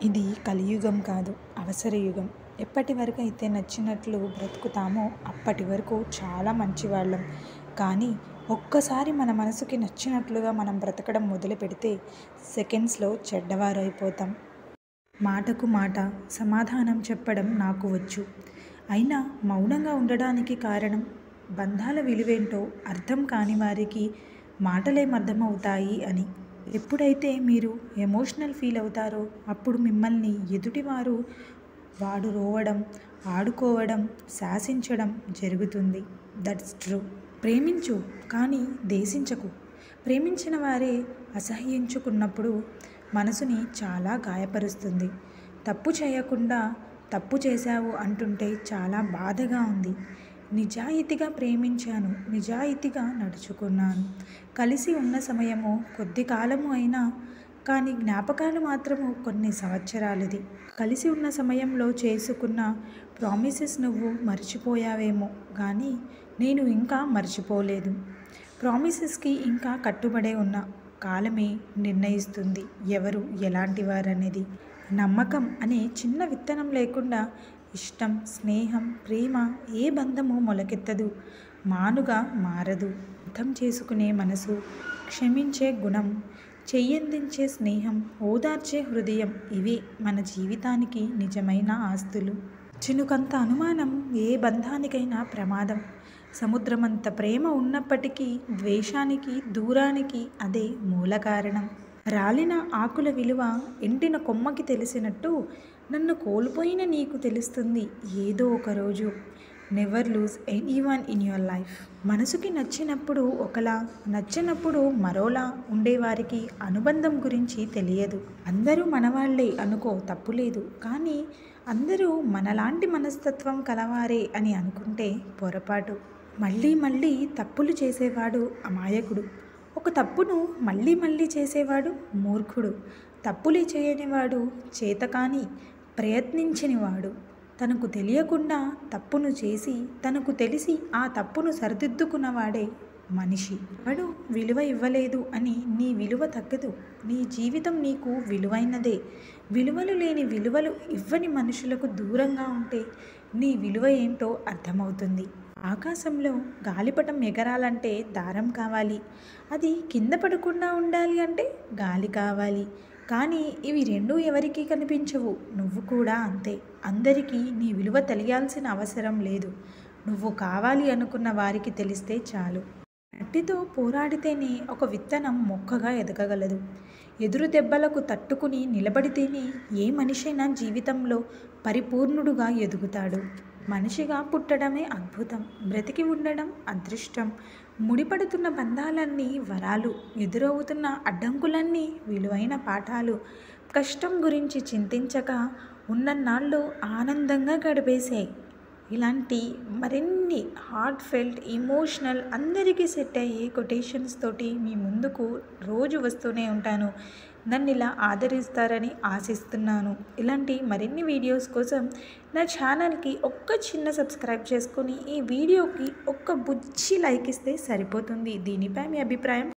ఇది కలియుగం కాదు, అవసర యుగం. ఎప్పటి వరకు అయితే నచ్చినట్లు బ్రతుకుతామో అప్పటి వరకు చాలా మంచివాళ్ళం. కానీ ఒక్కసారి మన మనసుకి నచ్చినట్లుగా మనం బ్రతకడం మొదలుపెడితే సెకండ్స్లో చెడ్డవారైపోతాం. మాటకు మాట సమాధానం చెప్పడం నాకు వచ్చు. అయినా మౌనంగా ఉండడానికి కారణం బంధాల విలువేంటో అర్థం కాని వారికి మాటలేమర్థమవుతాయి అని. ఎప్పుడైతే మీరు ఎమోషనల్ ఫీల్ అవుతారో అప్పుడు మిమ్మల్ని ఎదుటివారు వాడు రోవడం, ఆడుకోవడం, శాసించడం జరుగుతుంది. That's true. ప్రేమించు కానీ దేశించకు. ప్రేమించిన వారే అసహ్యించుకున్నప్పుడు మనసుని చాలా గాయపరుస్తుంది. తప్పు చేయకుండా తప్పు చేశావు అంటుంటే చాలా బాధగా ఉంది. నిజాయితీగా ప్రేమించాను, నిజాయితీగా నడుచుకున్నాను. కలిసి ఉన్న సమయము కొద్ది కాలము అయినా కానీ జ్ఞాపకాలు మాత్రము కొన్ని సంవత్సరాలది. కలిసి ఉన్న సమయంలో చేసుకున్న ప్రామిసెస్ నువ్వు మర్చిపోయావేమో కానీ నేను ఇంకా మర్చిపోలేదు. ప్రామిసెస్కి ఇంకా కట్టుబడే ఉన్న కాలమే నిర్ణయిస్తుంది ఎవరు ఎలాంటి వారనేది. నమ్మకం అనే చిన్న విత్తనం లేకుండా ఇష్టం, స్నేహం, ప్రేమ ఏ బంధము మొలకెత్తదు, మానుగా మారదు. అర్థం చేసుకునే మనసు, క్షమించే గుణం, చెయ్యందించే స్నేహం, ఓదార్చే హృదయం ఇవే మన జీవితానికి నిజమైన ఆస్తులు. చినుకంత అనుమానం ఏ బంధానికైనా ప్రమాదం. సముద్రమంత ప్రేమ ఉన్నప్పటికీ ద్వేషానికి, దూరానికి అదే మూల కారణం. రాలిన ఆకుల విలువ ఎండిన కొమ్మకి తెలిసినట్టు నన్ను కోల్పోయిన నీకు తెలుస్తుంది ఏదో ఒక రోజు. Never lose anyone in your life. మనసుకి నచ్చినప్పుడు ఒకలా, నచ్చినప్పుడు మరోలా ఉండేవారికి అనుబంధం గురించి తెలియదు. అందరూ మనవాళ్లే అనుకో, తప్పులేదు. కానీ అందరూ మనలాంటి మనస్తత్వం కలవారే అని అనుకుంటే పొరపాటు. మళ్ళీ మళ్ళీ తప్పులు చేసేవాడు అమాయకుడు. ఒక తప్పును మళ్ళీ మళ్ళీ చేసేవాడు మూర్ఖుడు. తప్పులే చేయనివాడు చేతకాని, ప్రయత్నించనివాడు. తనకు తెలియకుండా తప్పును చేసి తనకు తెలిసి ఆ తప్పును సరిదిద్దుకున్నవాడే మనిషి. వాడు విలువ ఇవ్వలేదు అని నీ విలువ తగ్గదు. నీ జీవితం నీకు విలువైనదే. విలువలు లేని, విలువలు ఇవ్వని మనుషులకు దూరంగా ఉంటే నీ విలువ ఏంటో అర్థమవుతుంది. ఆకాశంలో గాలిపటం ఎగరాలంటే దారం కావాలి. అది కింద పడకుండా ఉండాలి అంటే గాలి కావాలి. కానీ ఇవి రెండూ ఎవరికీ కనిపించవు. నువ్వు కూడా అంతే. అందరికీ నీ విలువ తెలియాల్సిన అవసరం లేదు. నువ్వు కావాలి అనుకున్న వారికి తెలిస్తే చాలు. మట్టితో పోరాడితేనే ఒక విత్తనం మొక్కగా ఎదగగలదు. ఎదురు దెబ్బలకు తట్టుకుని నిలబడితేనే ఏ మనిషైనా జీవితంలో పరిపూర్ణుడుగా ఎదుగుతాడు. మనిషిగా పుట్టడమే అద్భుతం. బ్రతికి ఉండడం అదృష్టం. ముడిపడుతున్న బంధాలన్నీ వరాలు. ఎదురవుతున్న అడ్డంకులన్నీ విలువైన పాఠాలు. కష్టం గురించి చింతించక ఉన్నన్నాళ్ళు ఆనందంగా గడిపేశాయి. ఇలాంటి మరిన్ని హార్ట్ ఫెల్ట్, ఇమోషనల్, అందరికీ సెట్ అయ్యే కొటేషన్స్ తోటి మీ ముందుకు రోజు వస్తూనే ఉంటాను. నన్ను ఇలా ఆదరిస్తారని ఆశిస్తున్నాను. ఇలాంటి మరిన్ని వీడియోస్ కోసం నా ఛానల్కి ఒక్క చిన్న సబ్స్క్రైబ్ చేసుకొని ఈ వీడియోకి ఒక్క బుజ్జి లైక్ ఇస్తే సరిపోతుంది. దీనిపై మీ అభిప్రాయం